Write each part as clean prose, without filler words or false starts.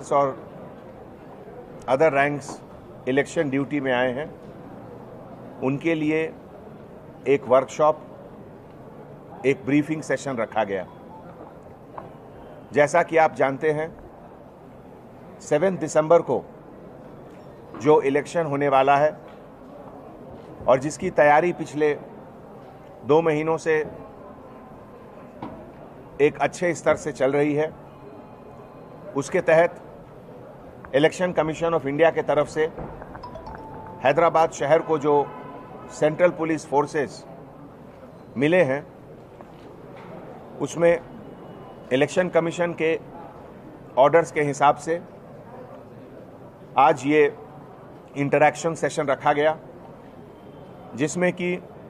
Officers और other ranks election duty में आए हैं, उनके लिए एक वर्कशॉप, एक ब्रीफिंग सेशन रखा गया। जैसा कि आप जानते हैं, 7 दिसंबर को जो इलेक्शन होने वाला है और जिसकी तैयारी पिछले 2 महीनों से एक अच्छे स्तर से चल रही है, उसके तहत इलेक्शन कमीशन ऑफ इंडिया के तरफ से हैदराबाद शहर को जो सेंट्रल पुलिस फोर्सेस मिले हैं, उसमें इलेक्शन कमीशन के ऑर्डर्स के हिसाब से आज ये इंटरैक्शन सेशन रखा गया, जिसमें कि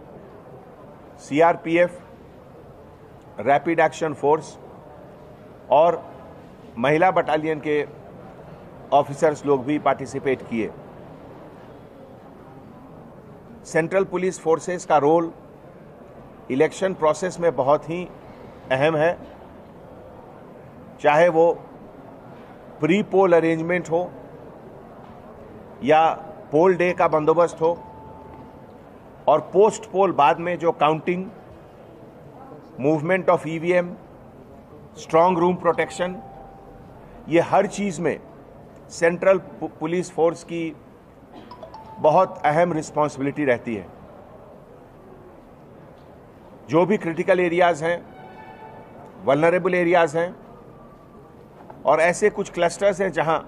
CRPF, रैपिड एक्शन फोर्स और महिला बटालियन के ऑफिसर्स लोग भी पार्टिसिपेट किए। सेंट्रल पुलिस फोर्सेस का रोल इलेक्शन प्रोसेस में बहुत ही अहम है, चाहे वो प्री पोल अरेंजमेंट हो या पोल डे का बंदोबस्त हो, और पोस्ट पोल बाद में जो counting, movement of EVM, strong room protection, ये हर चीज़ में सेंट्रल पुलिस फोर्स की बहुत अहम रिस्पॉन्सिबिलिटी रहती है। जो भी क्रिटिकल एरियाज हैं, वल्नरेबल एरियाज हैं और ऐसे कुछ क्लस्टर्स हैं जहां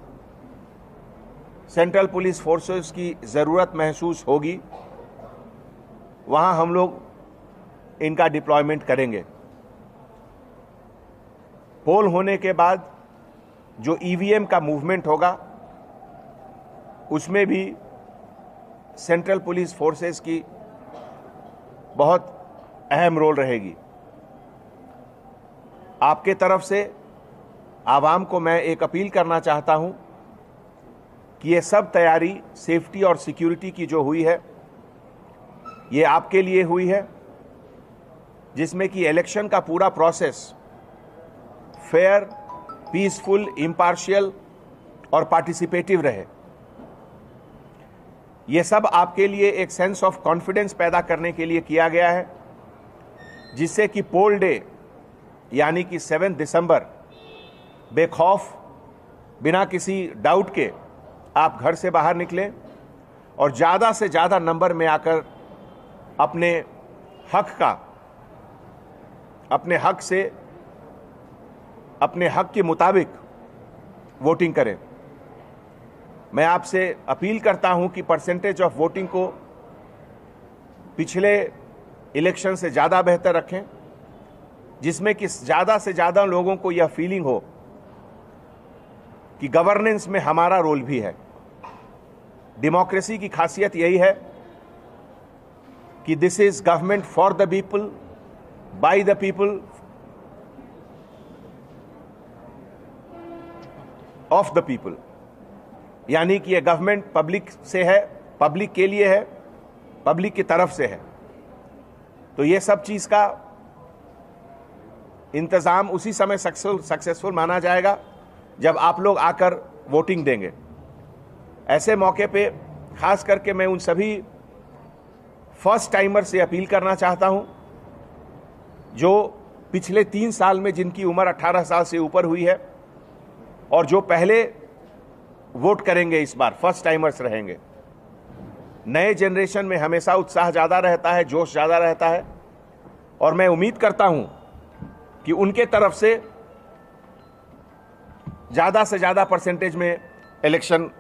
सेंट्रल पुलिस फोर्सेस की ज़रूरत महसूस होगी, वहां हम लोग इनका डिप्लॉयमेंट करेंगे। पोल होने के बाद जो EVM का मूवमेंट होगा, उसमें भी सेंट्रल पुलिस फोर्सेस की बहुत अहम रोल रहेगी। आपके तरफ से आवाम को मैं एक अपील करना चाहता हूं कि ये सब तैयारी सेफ्टी और सिक्योरिटी की जो हुई है, ये आपके लिए हुई है, जिसमें कि इलेक्शन का पूरा प्रोसेस फेयर, पीसफुल, इम्पार्शियल और पार्टिसिपेटिव रहे। ये सब आपके लिए एक सेंस ऑफ कॉन्फिडेंस पैदा करने के लिए किया गया है, जिससे कि पोल डे यानी कि 7 दिसंबर बेखौफ, बिना किसी डाउट के आप घर से बाहर निकलें और ज़्यादा से ज़्यादा नंबर में आकर अपने हक के मुताबिक वोटिंग करें। मैं आपसे अपील करता हूं कि परसेंटेज ऑफ वोटिंग को पिछले इलेक्शन से ज़्यादा बेहतर रखें, जिसमें कि ज़्यादा से ज़्यादा लोगों को यह फीलिंग हो कि गवर्नेंस में हमारा रोल भी है। डेमोक्रेसी की खासियत यही है कि this is government for the people, by the people, of the people, यानी कि यह गवर्नमेंट पब्लिक से है, पब्लिक के लिए है, पब्लिक की तरफ से है। तो ये सब चीज का इंतजाम उसी समय सक्सेसफुल माना जाएगा जब आप लोग आकर वोटिंग देंगे। ऐसे मौके पे खास करके मैं उन सभी फर्स्ट टाइमर से अपील करना चाहता हूं जो पिछले 3 साल में जिनकी उम्र 18 साल से ऊपर हुई है और जो पहले वोट करेंगे, इस बार फर्स्ट टाइमर्स रहेंगे। नए जनरेशन में हमेशा उत्साह ज़्यादा रहता है, जोश ज़्यादा रहता है, और मैं उम्मीद करता हूं कि उनके तरफ से ज़्यादा परसेंटेज में इलेक्शन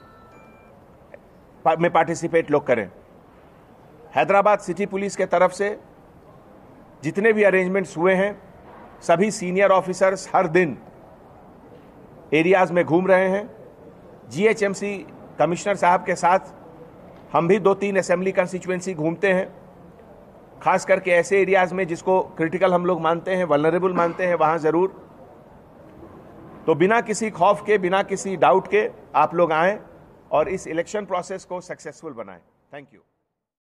में पार्टिसिपेट लोग करें। हैदराबाद सिटी पुलिस के तरफ से जितने भी अरेंजमेंट्स हुए हैं, सभी सीनियर ऑफिसर्स हर दिन एरियाज में घूम रहे हैं। GHMC कमिश्नर साहब के साथ हम भी 2-3 असेंबली कंस्टिट्यूएंसी घूमते हैं, खास करके ऐसे एरियाज में जिसको क्रिटिकल हम लोग मानते हैं, वल्नरेबल मानते हैं, वहां जरूर। तो बिना किसी खौफ के, बिना किसी डाउट के आप लोग आएं और इस इलेक्शन प्रोसेस को सक्सेसफुल बनाएं। Thank you.